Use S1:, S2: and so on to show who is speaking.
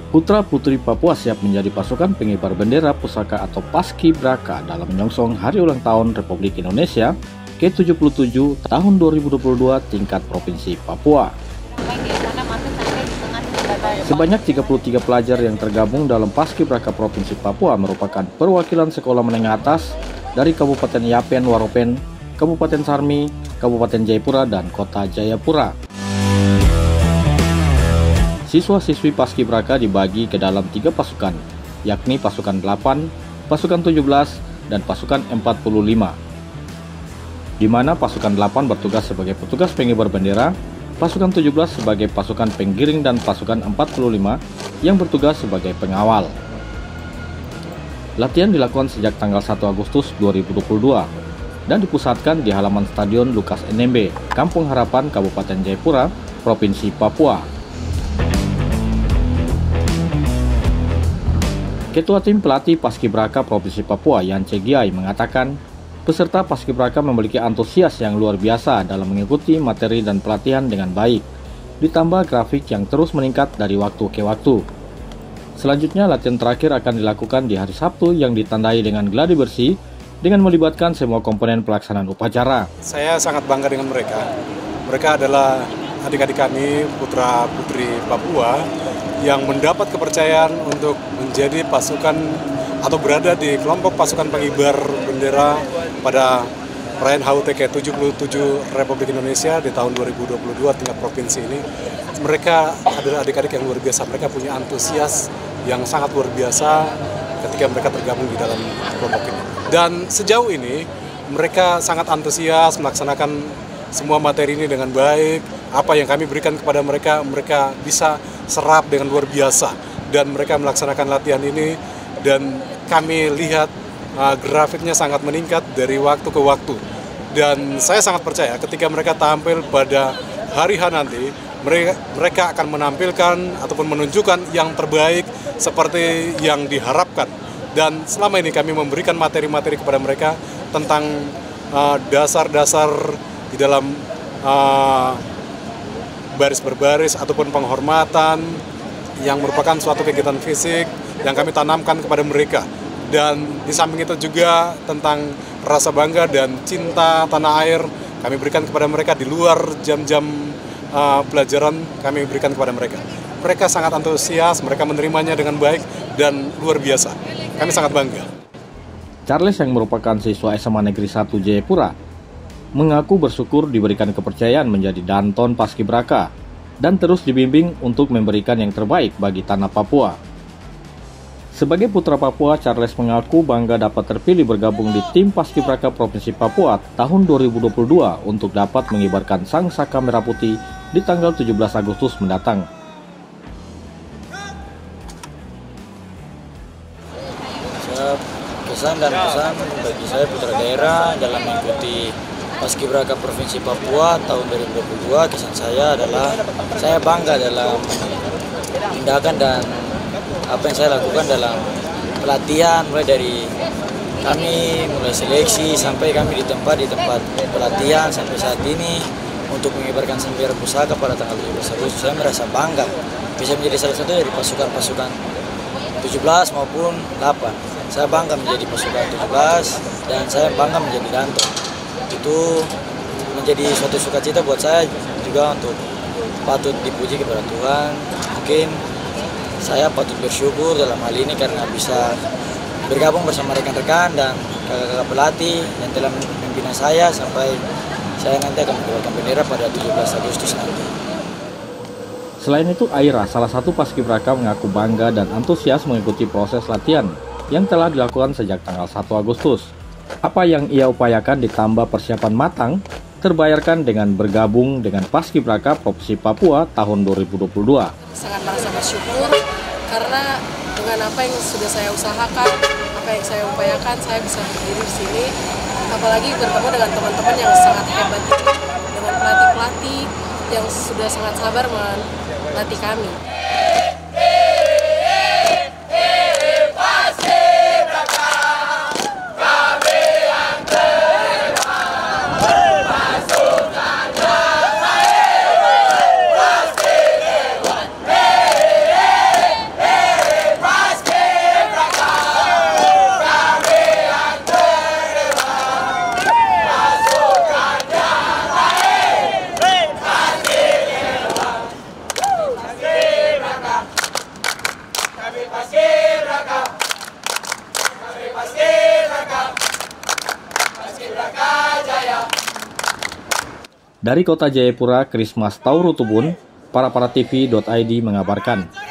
S1: Putra-putri Papua siap menjadi pasukan pengibar bendera pusaka atau Paskibraka dalam menyongsong Hari Ulang Tahun Republik Indonesia ke-77 tahun 2022 tingkat Provinsi Papua. Sebanyak 33 pelajar yang tergabung dalam Paskibraka Provinsi Papua merupakan perwakilan sekolah menengah atas dari Kabupaten Yapen Waropen, Kabupaten Sarmi, Kabupaten Jayapura, dan Kota Jayapura. Siswa-siswi Paskibraka dibagi ke dalam 3 pasukan, yakni pasukan 8, pasukan 17, dan pasukan 45. Di mana pasukan 8 bertugas sebagai petugas pengibar bendera, pasukan 17 sebagai pasukan penggiring, dan pasukan 45 yang bertugas sebagai pengawal. Latihan dilakukan sejak tanggal 1 Agustus 2022 dan dipusatkan di halaman Stadion Lukas NMB, Kampung Harapan, Kabupaten Jayapura, Provinsi Papua. Ketua Tim Pelatih Paskibraka Provinsi Papua, Yance Giai, mengatakan peserta Paskibraka memiliki antusias yang luar biasa dalam mengikuti materi dan pelatihan dengan baik, ditambah grafik yang terus meningkat dari waktu ke waktu. Selanjutnya, latihan terakhir akan dilakukan di hari Sabtu yang ditandai dengan gladi bersih dengan melibatkan semua komponen pelaksanaan upacara.
S2: Saya sangat bangga dengan mereka. Mereka adalah adik-adik kami, putra-putri Papua, yang mendapat kepercayaan untuk menjadi pasukan atau berada di kelompok pasukan pengibar bendera pada perayaan HUT ke-77 Republik Indonesia di tahun 2022 tingkat provinsi ini. Mereka adalah adik-adik yang luar biasa. Mereka punya antusias yang sangat luar biasa ketika mereka tergabung di dalam kelompok ini. Dan sejauh ini mereka sangat antusias melaksanakan semua materi ini dengan baik. Apa yang kami berikan kepada mereka, mereka bisa serap dengan luar biasa. Dan mereka melaksanakan latihan ini dan kami lihat grafiknya sangat meningkat dari waktu ke waktu. Dan saya sangat percaya ketika mereka tampil pada hari H nanti, mereka akan menampilkan ataupun menunjukkan yang terbaik seperti yang diharapkan. Dan selama ini kami memberikan materi-materi kepada mereka tentang dasar-dasar di dalam baris berbaris ataupun penghormatan yang merupakan suatu kegiatan fisik yang kami tanamkan kepada mereka. Dan di samping itu juga tentang rasa bangga dan cinta tanah air kami berikan kepada mereka di luar jam-jam pelajaran kami berikan kepada mereka. Mereka sangat antusias, mereka menerimanya dengan baik dan luar biasa. Kami sangat bangga.
S1: Charles yang merupakan siswa SMA Negeri 1 Jayapura mengaku bersyukur diberikan kepercayaan menjadi Danton Paskibraka dan terus dibimbing untuk memberikan yang terbaik bagi tanah Papua. Sebagai putra Papua, Charles mengaku bangga dapat terpilih bergabung di tim Paskibraka Provinsi Papua tahun 2022 untuk dapat mengibarkan sang saka merah putih di tanggal 17 Agustus mendatang.
S3: Kesan dan pesan bagi saya putra daerah dalam mengikuti Paskibraka Provinsi Papua tahun 2022, kesan saya adalah saya bangga dalam tindakan dan apa yang saya lakukan dalam pelatihan, mulai dari kami mulai seleksi sampai kami di tempat pelatihan sampai saat ini untuk mengibarkan sang merah pusaka pada tanggal 17 Agustus. Saya merasa bangga bisa menjadi salah satu dari pasukan-pasukan 17 maupun 8. Saya bangga menjadi pasukan 17 dan saya bangga menjadi Danton. Itu menjadi suatu sukacita buat saya juga, untuk patut dipuji kepada Tuhan. Mungkin saya patut bersyukur dalam hal ini karena bisa bergabung bersama rekan-rekan dan kakak-kakak pelatih yang telah membina saya sampai saya nanti akan mengibarkan bendera pada 17 Agustus nanti.
S1: Selain itu, Aira, salah satu Paskibraka, mengaku bangga dan antusias mengikuti proses latihan yang telah dilakukan sejak tanggal 1 Agustus. Apa yang ia upayakan ditambah persiapan matang, terbayarkan dengan bergabung dengan Paskibraka Provinsi Papua tahun 2022.
S4: Sangat merasa bersyukur karena dengan apa yang sudah saya usahakan, apa yang saya upayakan, saya bisa berdiri di sini. Apalagi bertemu dengan teman-teman yang sangat hebat ini, dengan pelatih-pelatih yang sudah sangat sabar melatih kami.
S1: Dari Kota Jayapura, Krismas Taurutubun, Paraparatv.id mengabarkan.